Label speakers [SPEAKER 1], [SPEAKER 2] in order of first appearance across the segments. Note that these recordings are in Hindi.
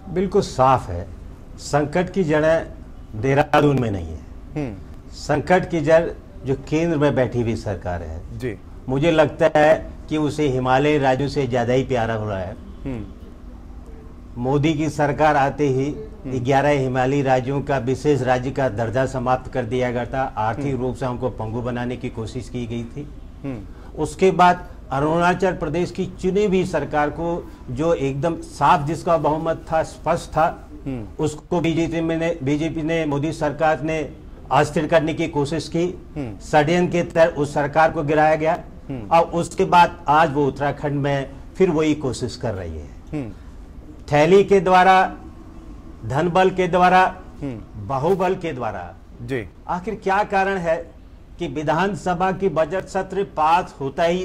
[SPEAKER 1] बिल्कुल साफ है, संकट की जड़ें देहरादून में नहीं है। संकट की जड़ जो केंद्र में बैठी हुई सरकार है जी, मुझे लगता है कि उसे हिमालय राज्यों से ज्यादा ही प्यारा हो रहा है। मोदी की सरकार आते ही 11 हिमालयी राज्यों का विशेष राज्य का दर्जा समाप्त कर दिया गया था। आर्थिक रूप से हमको पंगु बनाने की कोशिश की गई थी। उसके बाद अरुणाचल प्रदेश की चुनी हुई सरकार को जो एकदम साफ जिसका बहुमत था, स्पष्ट था, उसको बीजेपी ने मोदी सरकार ने अस्थिर करने की कोशिश की। षड्यंत्र के तहत उस सरकार को गिराया गया और उसके बाद आज वो उत्तराखंड में फिर वही कोशिश कर रही है। थैली के द्वारा, धन बल के द्वारा, बाहुबल के द्वारा जी। आखिर क्या कारण है कि विधानसभा की बजट सत्र पास होता ही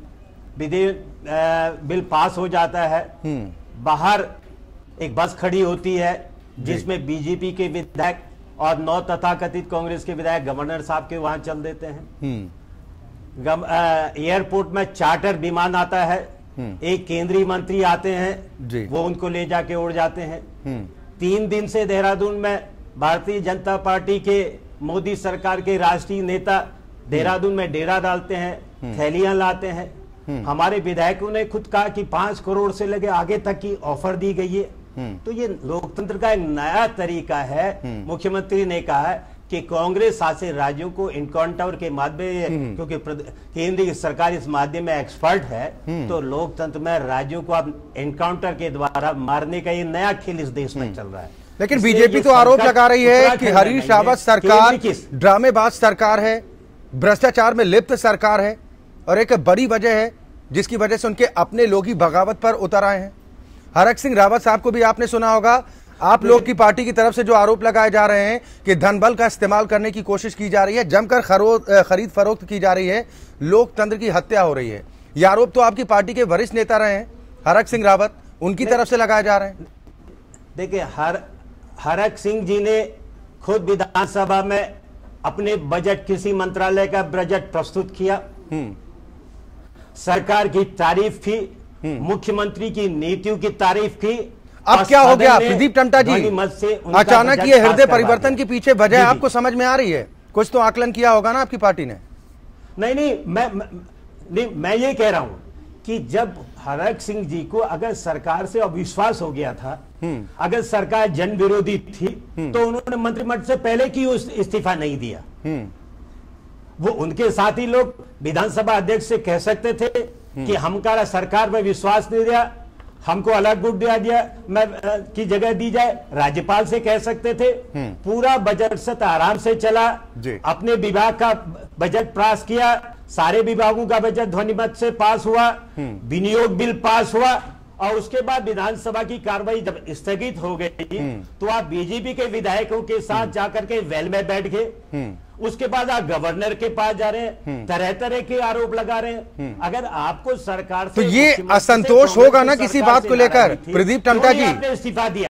[SPEAKER 1] बिल पास हो जाता है, बाहर एक बस खड़ी होती है जिसमें बीजेपी के विधायक और 9 तथाकथित कांग्रेस के विधायक गवर्नर साहब के वहां चल देते हैं। एयरपोर्ट में चार्टर विमान आता है, एक केंद्रीय मंत्री आते हैं, वो उनको ले जाके उड़ जाते हैं। 3 दिन से देहरादून में भारतीय जनता पार्टी के मोदी सरकार के राष्ट्रीय नेता देहरादून में डेरा डालते हैं, थैलियां लाते हैं। हमारे विधायकों ने खुद कहा कि 5 करोड़ से लगे आगे तक की ऑफर दी गई है। तो ये लोकतंत्र का एक नया तरीका है। मुख्यमंत्री ने कहा है कि कांग्रेस शासित राज्यों को इनकाउंटर के माध्यम, क्योंकि केंद्रीय सरकार इस माध्यम में एक्सपर्ट है, तो लोकतंत्र में राज्यों को अब एनकाउंटर के द्वारा मारने का ये नया खेल इस देश में चल रहा है।
[SPEAKER 2] लेकिन बीजेपी तो आरोप लगा रही है कि हरीश रावत सरकार ड्रामेबाज सरकार है, भ्रष्टाचार में लिप्त सरकार है, और एक बड़ी वजह है जिसकी वजह से उनके अपने लोग ही बगावत पर उतर आए हैं। हरक सिंह रावत साहब को भी आपने सुना होगा, आप लोग की पार्टी की तरफ से जो आरोप लगाए जा रहे हैं कि धन बल का इस्तेमाल करने की कोशिश की जा रही है, जमकर खरीद फरोख्त की जा रही है, लोकतंत्र की हत्या हो रही है। ये आरोप तो आपकी पार्टी के वरिष्ठ नेता रहे हैं हरक सिंह रावत, उनकी तरफ से लगाए जा रहे हैं।
[SPEAKER 1] देखिए, हरक सिंह जी ने खुद विधानसभा में अपने बजट, किसी मंत्रालय का बजट प्रस्तुत किया, सरकार की तारीफ की, मुख्यमंत्री की नीतियों की तारीफ की।
[SPEAKER 2] अब क्या हो गया प्रदीप टम्टा जी, अचानक ये हृदय परिवर्तन के पीछे वजह आपको समझ में आ रही है? कुछ तो आकलन किया होगा ना आपकी पार्टी ने।
[SPEAKER 1] नहीं, मैं ये कह रहा हूं कि जब हरक सिंह जी को अगर सरकार से अविश्वास हो गया था, अगर सरकार जन विरोधी थी, तो उन्होंने मंत्रिमंडल से पहले क्यों इस्तीफा नहीं दिया? वो उनके साथी लोग विधानसभा अध्यक्ष से कह सकते थे कि हमका सरकार में विश्वास नहीं दिया, हमको अलग गुट दिया मैं की जगह दी जाए। राज्यपाल से कह सकते थे। पूरा बजट सत्र आराम से चला, अपने विभाग का बजट पास किया, सारे विभागों का बजट ध्वनिमत से पास हुआ, विनियोग बिल पास हुआ, और उसके बाद विधानसभा की कार्रवाई जब स्थगित हो गई तो आप बीजेपी के विधायकों के साथ जाकर के वेल में बैठ गए। उसके बाद आप गवर्नर के पास जा रहे हैं, तरह तरह के आरोप लगा रहे हैं। अगर आपको सरकार से,
[SPEAKER 2] तो ये असंतोष होगा ना किसी बात को लेकर प्रदीप टम्टा जी,
[SPEAKER 1] आपने इस्तीफा दिया।